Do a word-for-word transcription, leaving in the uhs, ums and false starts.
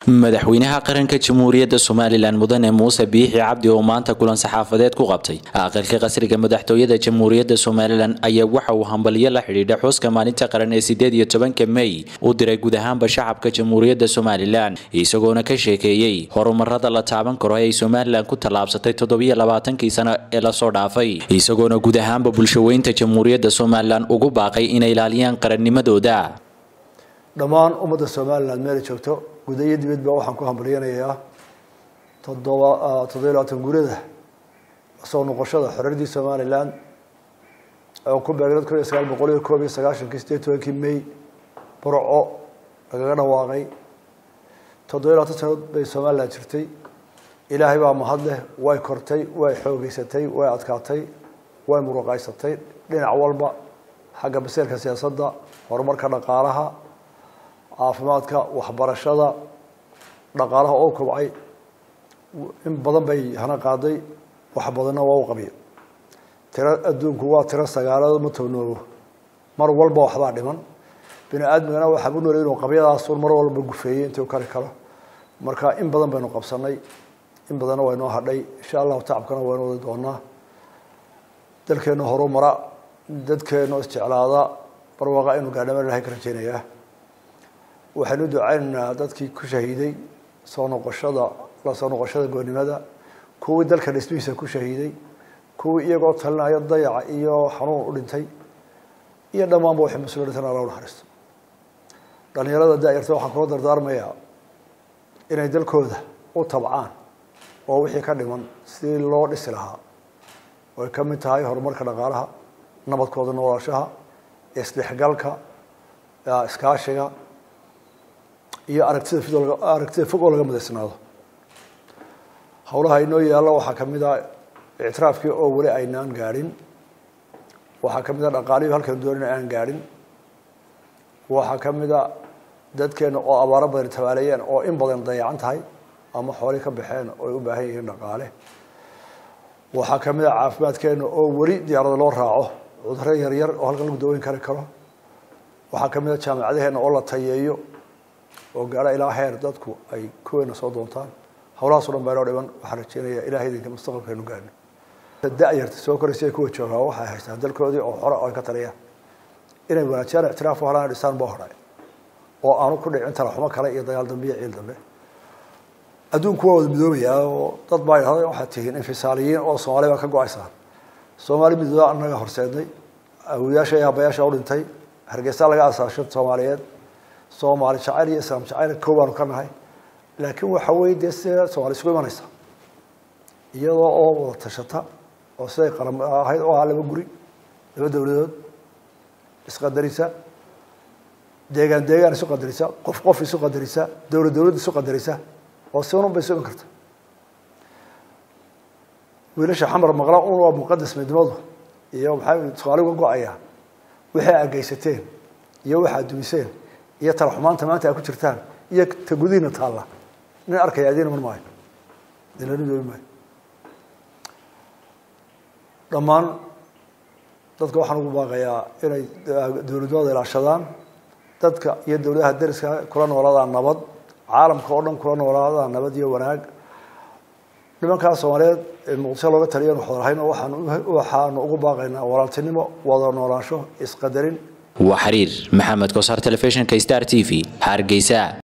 madaxweynaha qaranka jamhuuriyadda Soomaaliland mudane Muuse Biixi Cabdi oo maanta kulan saxaafadeed ku qabtay aqalka qasriga madaxtooyada jamhuuriyadda Soomaaliland ayaa waxa uu hambaliyo la xiriidha xuska maalinta qaran ee sideed iyo tobanka May u diray guud ahaanba shacabka jamhuuriyadda Soomaaliland isagoona ka sheekeeyay horumarada la taaban karo ee Soomaaliland ku talaabsatay toddoba iyo labaatan sano ee la soo dhaafay isagoona guud ahaanba bulshaweynta jamhuuriyadda Soomaaliland ugu baaqay inay ilaaliyaan qarannimadooda dhammaan ummadda Soomaaliland meel joogto gudaha dibadba waxaan ku hambaliyanayaa toddoba toddoba iyo labaatan guurada soo noqoshada xorriyadda Soomaaliland oo ku beegnad kun iyo sagaal boqol iyo koob iyo sagaashan sideed iyo tobanka May Burco lagaga dhawaaqay toddoba iyo labaatan sano bay Soomaaliland jirtay ilaahay baa mahad leh way kortay way xoogaysatay way adkaatay way muruqaysatay dhinac walba xagga baseelka siyaasadda horumarka dhaqaalaha caafimaadka waxbarashada dhaqaalaha oo kobcay in badan bay hana qaaday wax badanna waa u qabiyay tira adduunku waa tira sagaalaad ma toonoobo mar walba waxba dhiman bini aadmigana waxa uu nooleeyay inuu qabiyadaas mar walba gufeeyay intuu kale kala marka in badan baynu qabsanay in badan waa inoo hadhay insha Allah taabkana waa inoo doonaa dalkeena horumara dadkeena isticlaada barwaaqo inuu gaadhamo Ilaahay ka rajeenayaa waxaanu ducaynaa dadkii ku shahiiday soo noqoshada la soo noqoshada go'nimada kuwii dalka dhismihiisa ku shahiiday kuwii iyagoo talinaya dayaca iyo xanuun u dhintay iyo dhammaan booxi mas'uuliyadda Allah naxariisto dhalinyarada daayirta waxaan kula dardaarmayaa inay dalkooda u tabcaan oo wixii ka dhiman si loo dhisi lahaa oo ka mid tahay horumarka dhaqaalaha nabadkooda noloshaha isdhexgalka iskaashiga iyo aragtida fidol aragtida fog oo laga madaysanaado hawlaha inoo yaala waxa kamid ah ictiraafkii oo wali aynaan gaarin waxa kamid ah dhaqaalihi halkan doonina aan gaarin waxa kamid ah dadkeena oo abaaro badan tabaalayeen oo in badan dayacan tahay ama xoolo ka baxeen oo u baahan yihiin dhaqaale waxa kamid ah caafimaadkeena oo wali diyaarado loo raaco cudurro yar yar oo halkan lagu daweyn karo waxa kamid ah jaamacadaheena oo la tayeeyo oo gaara ilaa heer dadku ay kuweena soo doontaan hawlahaas oo dhan baa loo dhiban waxa rajeenaya ilaahay idinka mustaqbalkeenu gaarno da'yarta soo korisay kuwa jooga waxa haystaan dalkoodii oo hore oo ka taliyaan inay wanaajiyaan ictiraaf oo halaan dhisaan boo horay oo aanu ku dhicin tala xumo kale iyo dagaal dambe iyo ciil dambe adduunku waa wada midoobaya oo dad baa yiraahdo waxa tihiin infisaaliyiin oo Soomaaliya ka go'aysan Soomaali midooda annaga horseednay awiyasha iyo abayaasha u dhintay Hargeysa laga asaashay Soomaaliyeed Soomaali jacayl iyo Islaam jacayl kooban ka nahay laakiin waxa weey deesay Soomaali isku imanaysa iyadoo oo wada tashata oo say qaran ahayd oo laba guri laba dawladood isqadarisa deegaan deegaan isu qadarisa qof qof isu qadarisa dawlad dawlad isu qadarisa oo si uun bay soo kartaa wiilasha xamar maqla oo waa muqaddas midnimadu iyo maxay Soomaaliga go'aya waxa ay geysateen iyo waxa dumiseen iyo tarxumaanta maanta ay ku jirtaan iyo tagudina taala nin arkay adeena mar maayo dinadu ma dhamaan dadka waxaan ugu baaqayaa inay dawladooda ilaashadaan dadka iyo dawladaha dariska kula noolaadaan nabad caalamka oo dhan kula noolaadaan nabad iyo wanaag nimanka Soomaaliyeed ee muqdisho looga taliyo waxaan waxaan waxaan ugu baaqaynaa walaaltinimo wada noolaansho isqadarin وحرير محمد كوسار تلفزيون كيستار تي في هارجيسا.